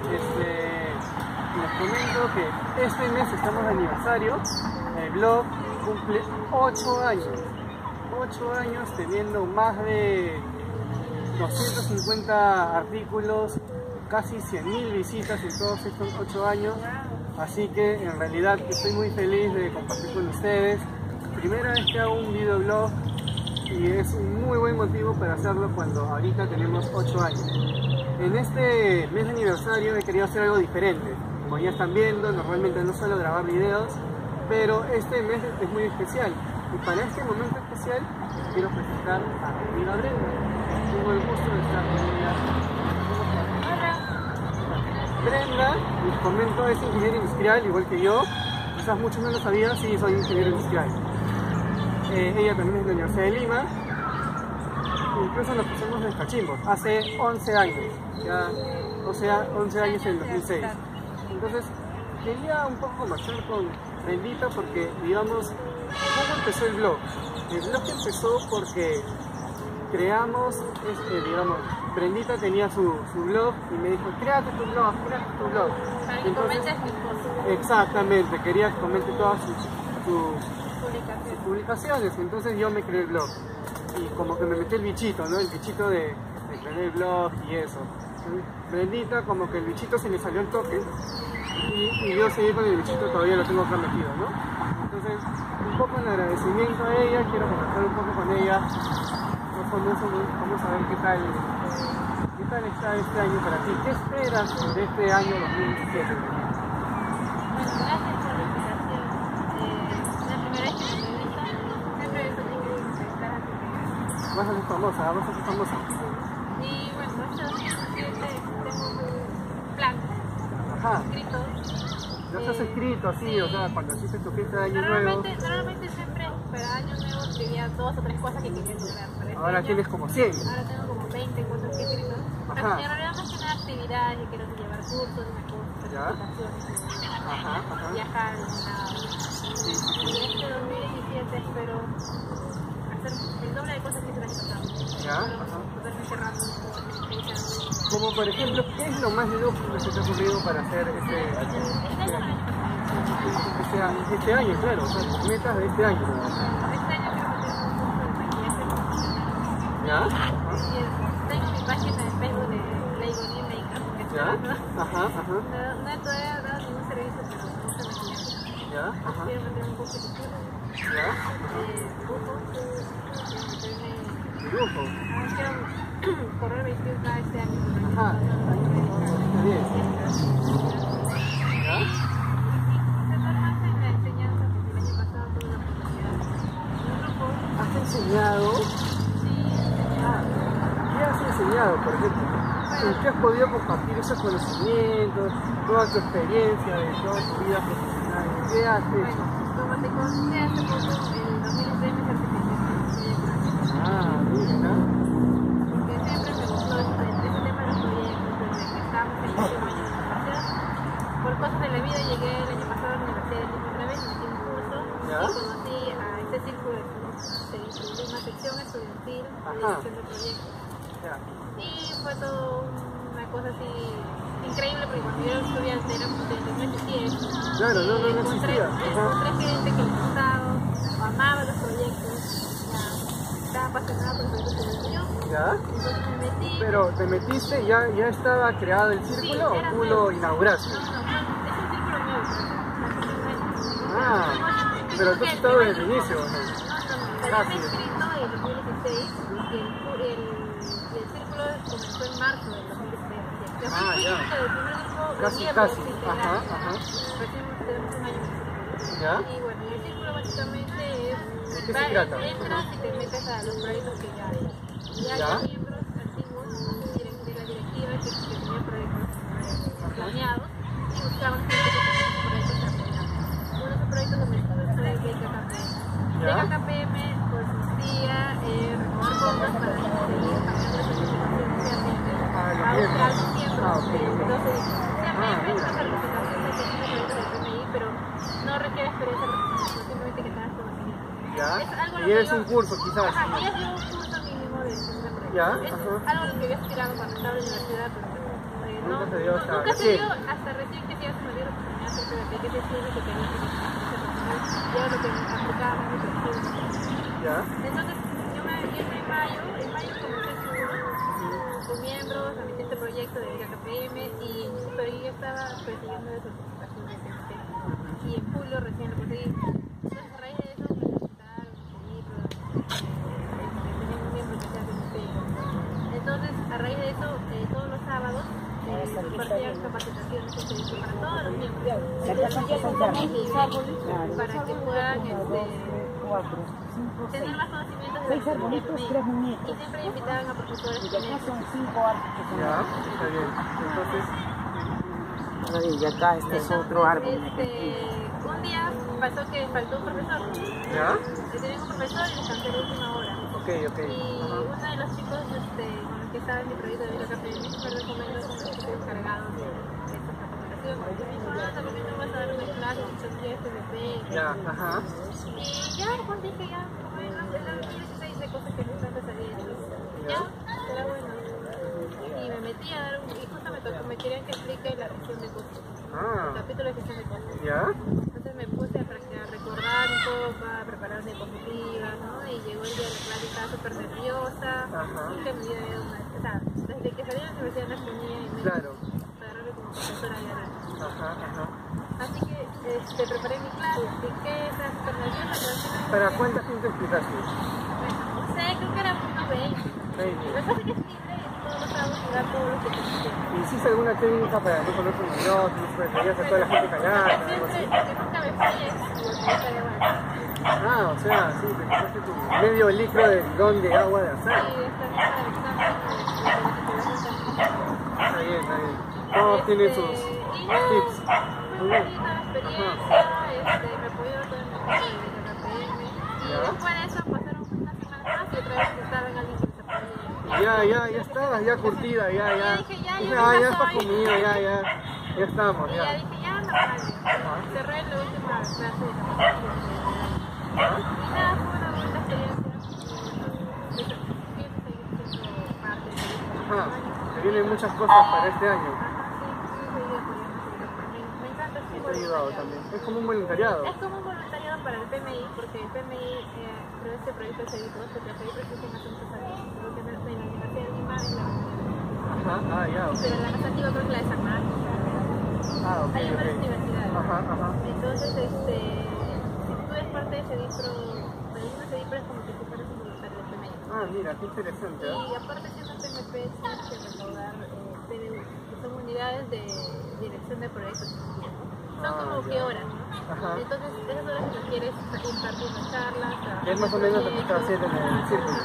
Les comento que este mes estamos de aniversario. El blog cumple 8 años. 8 años teniendo más de 250 artículos, casi 100.000 visitas en todos estos 8 años. Así que en realidad estoy muy feliz de compartir con ustedes. Primera vez que hago un videoblog y es un muy buen motivo para hacerlo cuando ahorita tenemos 8 años. En este mes de aniversario he querido hacer algo diferente. Como ya están viendo, normalmente no suelo grabar videos, pero este mes es muy especial. Y para este momento especial quiero presentar a mi amiga Brenda. Tengo el gusto de estar con ella. Brenda, les comento, es ingeniera industrial, igual que yo. Quizás muchos no lo sabían, sí, soy ingeniero industrial. Ella también es de la Universidad de Lima. Incluso nos pusimos en cachimbos, hace 11 años. Ya, o sea, 11 años en el 2006. Entonces, quería un poco conversar con Brendita porque, digamos, ¿cómo empezó el blog? El blog empezó porque creamos, digamos, Brendita tenía su blog y me dijo, créate tu blog. Para que comentes mis cosas. Exactamente, quería que comente todas sus publicaciones. Entonces yo me creé el blog y como que me metí el bichito, ¿no? El bichito de crear el blog y eso. Brendita, como que el bichito se le salió el toque y yo seguí con el bichito, todavía lo tengo acá metido, ¿no? Entonces, un poco en agradecimiento a ella, quiero conversar un poco con ella. Vamos a ver qué tal está este año para ti. ¿Qué esperas de este año 2017? Bueno, gracias por la invitación. La primera vez que me entrevistan, siempre es un increíble estar aquí. Vas a ser famosa. Y bueno, este 2017 tengo un plan escrito. ¿Ya estás escrito así? O sea, cuando hiciste tu fiesta de año nuevo. Normalmente siempre para año nuevo escribía 2 o 3 cosas que quería lograr. Ahora tienes como 100. Ahora tengo como 20 cosas que he escrito. Pero en realidad más que nada actividades, yo quiero llevar cursos, certificaciones, viajar, nada. Y este 2017 espero hacer el doble de cosas que hice el año pasado. Totalmente random. Como por ejemplo, ¿qué es lo más loco que se te ha ocurrido para hacer este año, claro, o sea, tus metas de este año? Este año quiero meter un curso de maquillaje profesional. ¿Ya? Y tengo mi página de Facebook de Lego Makeup. ¿Ya? No he todavía dado ningún servicio, pero me gusta maquillaje. ¿Ya? Quiero meter un curso de costura. ¿Ya? Dibujo. Quiero correr 21K este año. Está bien. ¿Ya? ¿Has enseñado? ¿Qué has enseñado, por ejemplo? ¿En qué has podido compartir esos conocimientos, toda tu experiencia de toda tu vida profesional? ¿Qué has hecho? Como te conté hace poco, en 2006 me certifiqué. Mira. Porque siempre me gustó ese tema de los proyectos, desde que estábamos en el último año de universidad. Por cosas de la vida llegué el año pasado a la Universidad de Lima otra vez, metí un curso y conocí a este círculo de una sección estudiantil de dirección de proyectos. Y fue todo una cosa así increíble porque cuando yo era estudiante éramos estudiantes de 17. Claro, no existía. Encontré gente que le gustaba o amaba los proyectos, estaba apasionada por los proyectos que yo. ¿Ya? Entonces me metí. Pero te metiste, ya estaba creado el círculo o tú lo inauguraste. No, es un círculo nuevo. Pero tú has estado desde el inicio, ¿no? No, me inscrito en el 2016 y el círculo comenzó en marzo del 2016. Casi. Recién tenemos un año. ¿Ya? Y bueno, el círculo básicamente es... ¿De qué se trata? Entras y te metes a los proyectos que ya hay. Y hay miembros antiguos de la directiva que tenían proyectos planeados y buscaban gente que tenía proyectos terminados. Uno de esos proyectos donde estuve fue el BKKPM. BKKPM consistía en renovar fondos para seguir cambiando de certificación a buscar miembros de 12 pero no requiere experiencia profesional, simplemente que tengas conocimiento. Y es un curso quizás. Y es un curso mínimo de proyecto. ¿Ya? Es algo a lo que había aspirado cuando estaba en la universidad, pero no nunca se dio hasta nunca se recién. dio hasta recién que ya se me dio la oportunidad porque de que ese estudio que quería que ya lo que me aplicaba mi perfil. ¿Ya? Entonces, yo en mayo comencé con miembros a meter este proyecto de Beca KPM, pero yo estaba persiguiendo la certificación de CMT y en julio recién lo conseguí. Entonces, a raíz de eso me necesitaron tenía un miembro que sea CMT. Entonces, a raíz de eso, todos los sábados compartían capacitaciones que se hizo para todos los miembros para que puedan tener más conocimientos de la CMT y siempre invitaban a profesores que son 5 árboles que son. Ya, está bien. Entonces, Y acá este es otro árbol. un día pasó que faltó un profesor. ¿ya? Que tenía un profesor y les canceló última hora. Ok. Y uno de los chicos con los que estaba en mi proyecto de Beca KPM me recomendó como que estoy encargado de esta capacitación. Y me dijo, no, también me vas a dar una clase de FDP. Ya, ajá. Y ya, pues dije, ya, como en la 2016 de cosas que nunca antes había hecho. Ya, será bueno. Y me metí a dar y justo me querían que explique la gestión de costos. El capítulo de gestión de costos. ¿Ya? Entonces me puse a recordar un poco, a preparar diapositivas, ¿no? Y llegó el día de la clase y estaba súper nerviosa. Nunca me dio o sea, desde que salí de la universidad no ponía y me Claro. agarrarme como profesora ya. Ajá. Así que preparé mi clase, expliqué, estaba súper nerviosa, pero al final... ¿Para cuánta gente explicaste? Bueno, no sé, creo que eran unos 20. Lo que pasa es que es libre y todos los sábados jugar todo lo que te quieras. ¿Hiciste alguna técnica para no poner un minuto? ¿No preferías a toda la gente callada? Algo así. Siempre, que nunca me fui es lo que estaría bueno. O sea, sí, te quitaste tu medio litro de bidón de agua de azar. Sí, esta misma del examen, Está bien. Todos tienen sus tips. Muy bonita la experiencia, me apoyó todo el mundo de la KPM. Y después de eso pasaron unas semanas más y otra vez estaba en alguien que se apoyó. Ya estabas, ya curtida, ya. Y dije, ya está conmigo, ya estamos, Y ya dije, ya normal. Cerré la última clase de la y nada, fue una bonita experiencia. Pienso seguir siendo parte de esto. Se vienen muchas cosas para este año. Me encanta Y te ha ayudado también. Es como un voluntariado. Es como un voluntariado para el PMI, porque el PMI creó este proyecto de seguir que el proyecto existe hace muchos años. Creo que en la Universidad de Lima y la Ya. Pero la más antigua creo que la de San Marcos. Hay varias universidades. Entonces, si tú eres parte de CEDIPRO, CEDIPRO es como que tú fueras un voluntario del PMI. Mira, qué interesante. Y aparte siendo PMP tienes que recaudar PDU, que son unidades de dirección de proyectos. Son como que horas, ¿no? Entonces, esas horas que tú quieres impartir una charla, es más o menos lo que estás haciendo en el círculo.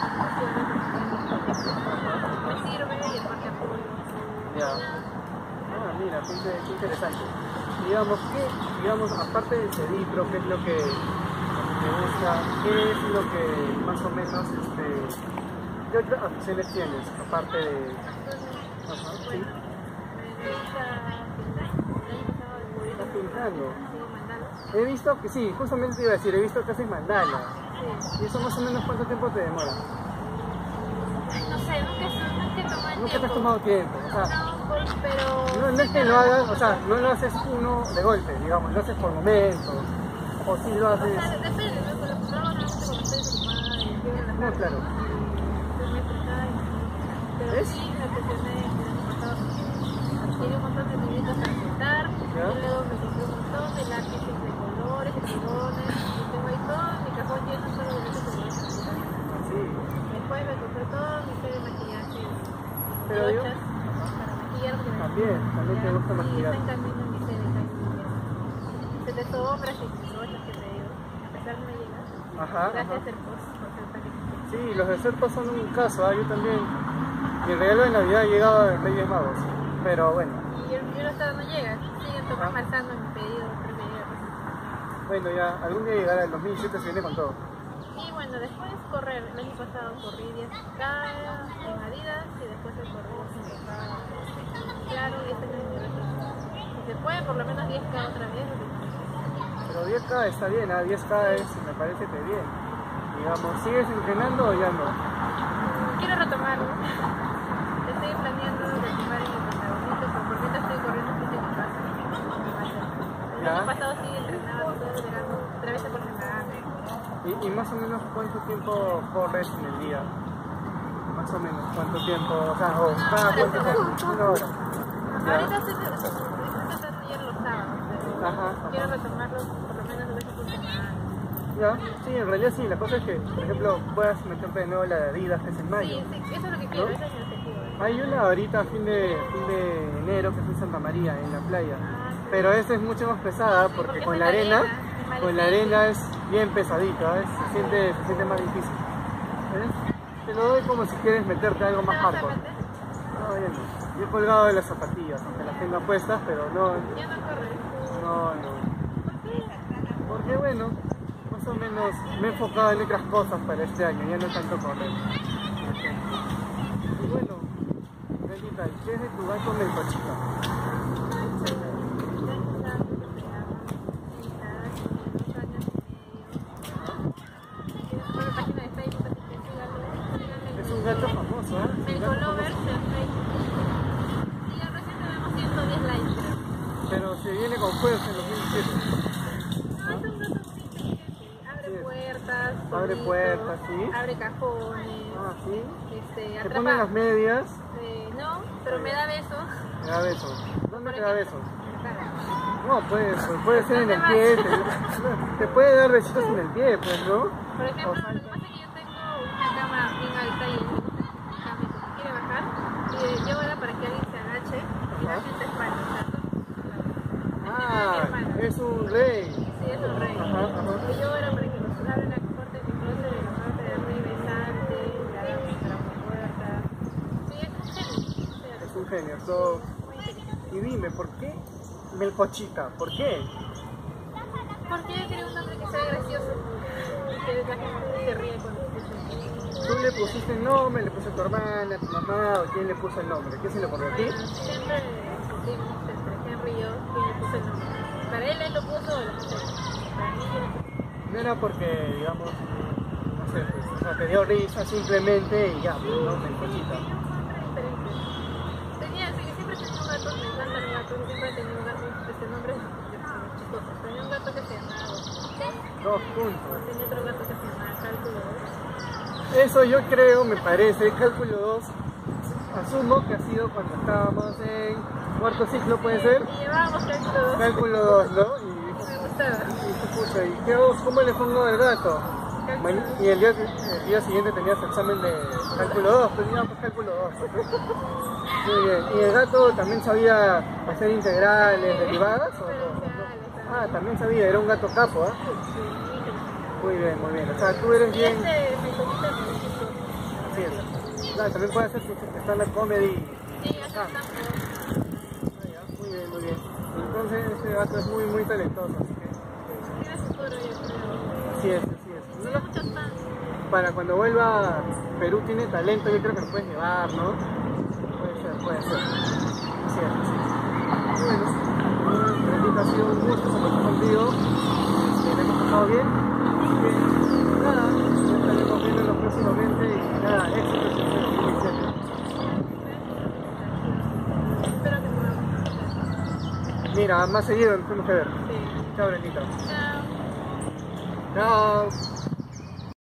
Me sirve y aparte apoyo. Ya. Mira, qué interesante. Digamos, aparte del CEDIPRO, ¿qué es lo que te gusta? ¿Qué es lo que más o menos, qué otras opciones tienes, aparte de... Bueno, me gusta pintar. El año pasado descubrí ¿Estás pintando? mandalas. He visto que sí, justamente te iba a decir, he visto que haces mandala. Sí. ¿Y eso más o menos cuánto tiempo te demora? No sé, nunca tomé el Nunca te has tiempo. tomado tiempo, o sea... No, pero... No es que lo hagas, o sea, no lo haces uno de golpe, digamos, lo haces por momentos, o si lo O haces... sea, depende, ¿no? Por ejemplo, normalmente cuando estoy desocupada y estoy en la No, claro. estoy muy estresada pero ¿ves? sí, me presioné el año pasado. Adquirí un montón de libritos para pintar, y luego me compré un montón de lápices de colores, de tirones, y tengo ahí todo mi cajón lleno solo de lápices de colores. Sí. Después me compré todo mi set de maquillaje, Pero yo... brochas para maquillar. También te gusta maquillar. Y está en camino mi set de set de sombras y brochas que te digo. A pesar de no llegar. Gracias Serpos por ser tan excelente. Sí, los de Serpos son un caso, yo también. Mi regalo de Navidad ha llegado de Reyes Magos, pero bueno. Y el estado no llega, siguen avanzando en mi pedido, pero me llega. Bueno, ya, algún día llegará el 2017, se viene con todo. Y bueno, después correr. El año pasado corrí 10K en Adidas y después el corrí 5K. Claro, y este es mi reto. Si se puede, por lo menos 10K otra vez. Pero 10K está bien, 10K me parece que bien. Digamos, ¿sigues entrenando o ya no? Quiero retomarlo. Estoy planeando retomar en el protagonista, porque año pasado sí entrenaba todo el verano, 3 veces por semana. ¿Y más o menos cuánto tiempo corres en el día? Más o menos, ¿cuánto tiempo? O sea, cada cuánto tiempo, 1 hora. Ahorita estoy tratando de ir los sábados, pero Ajá. quiero retomarlo por lo menos 2 veces por semana. Ya, sí, en realidad sí, la cosa es que, por ejemplo, puedas meterte de nuevo la de Adidas, que es en mayo. Sí, sí, eso es lo que quiero, ¿no? ese es mi objetivo. Hay una ahorita a fin de enero que es en Santa María, en la playa. Pero esa es mucho más pesada porque con la arena es bien pesadito, ¿ves? Se siente más difícil. ¿Ves? Te lo doy como si quieres meterte algo más hardcore. No, ya no. Yo he colgado de las zapatillas, aunque las tenga puestas, pero no. Ya no corres. No. ¿Por qué? Porque bueno, más o menos me he enfocado en otras cosas para este año, ya no tanto correr. Y bueno, Renita, ¿qué es de tu gato Melcochita? Es un gato famoso, ¿eh? Melcolovers en Facebook. Y ya recién tenemos 110 likes, creo. Pero se viene con fuerza en 2017. No, es un gato muy inteligente. Abre Sí. puertas. Abre solito, puertas, sí. Abre cajones. Ah, sí. Te Atrapa. ponen las medias. No, pero me da besos. Te da besos. ¿Dónde te da besos? En la cara. No, puede ser en el pie. Te puede dar besitos en el pie, pues, ¿no? Por ejemplo, lo que pasa es que yo tengo una cama bien alta y me gusta que mi cama y quiere bajar. Y yo ahora para que alguien se agache y la gente espalda. Ah, es un rey. Sí, es un rey. Ajá. Y yo ahora para que los abren la puerta de mi closet de la parte de arriba y salte, le hagan la puerta. Sí, es un genio. Es un genio. So, Muy inteligente. y dime, ¿por qué Melcochita? ¿Por qué? Porque yo quería un nombre que sea gracioso. Que la gente se ríe cuando escucha. ¿Tú le pusiste el nombre? ¿Le puso a tu hermana, a tu mamá? ¿O quién le puso el nombre? ¿Qué se le ocurrió a ti? Siempre discutimos entre Henry y yo quién le puso el nombre. Para él lo puso o lo puse yo. Para mí yo lo puse. No era porque, digamos, no sé, pues, o sea, te dio risa simplemente y ya, pues, no, Melcochita. Siempre he tenido un gato, me encantan los gatos, siempre he tenido un gato, nombre chistoso. Tenía un gato que se llamaba 2 puntos. tenía otro gato que se llamaba Cálculo 2. Eso yo creo, me parece, cálculo 2, asumo que ha sido cuando estábamos en cuarto ciclo, ¿puede ser? Y llevábamos Cálculo 2. Cálculo 2, ¿no? Me gustaba. Y se puso, ¿y qué hago? ¿Cómo le pongo al gato? Y el día siguiente tenías examen de cálculo 2, pues digamos cálculo 2. Muy bien, ¿y el gato también sabía hacer integrales, derivadas? ¿O no? Ah, también sabía, era un gato capo, ¿ah? Muy bien, muy bien. O sea, tú eres Y bien... me conquista Así es. Claro, también puede hacer su stand-up comedy. Sí, hace Ah. Muy bien, muy bien. Entonces ese gato es muy, muy talentoso, así que... tiene futuro, yo creo. Así es, así es. Tiene muchos fans. Para cuando vuelva a Perú tiene talento, yo creo que lo puedes llevar, ¿no? Puede ser, puede ser. Así es, así es. Bueno, Renita, ha sido un gusto conversar contigo. Le hemos pasado bien. Así que, nada, nos estaremos viendo próximamente y nada, éxito en el 2017. Espero que podamos hacer. Mira, más seguido nos tenemos que ver. Sí. Chao, Renita. Chao. Chao.